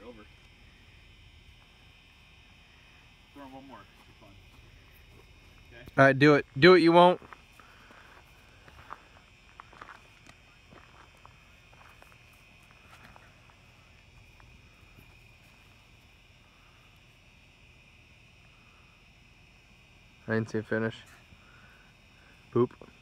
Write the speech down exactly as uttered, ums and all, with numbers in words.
over. Throw one more for fun. Okay. All right, do it. Do it. You won't. I didn't see it finish. Poop.